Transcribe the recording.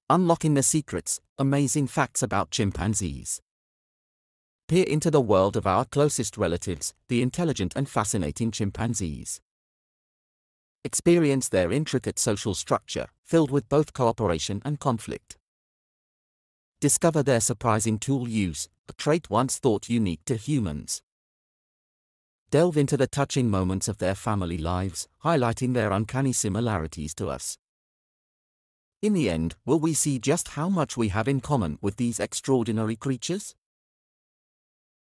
Unlocking the secrets, amazing facts about chimpanzees. Peer into the world of our closest relatives, the intelligent and fascinating chimpanzees. Experience their intricate social structure, filled with both cooperation and conflict. Discover their surprising tool use, a trait once thought unique to humans. Delve into the touching moments of their family lives, highlighting their uncanny similarities to us. In the end, will we see just how much we have in common with these extraordinary creatures?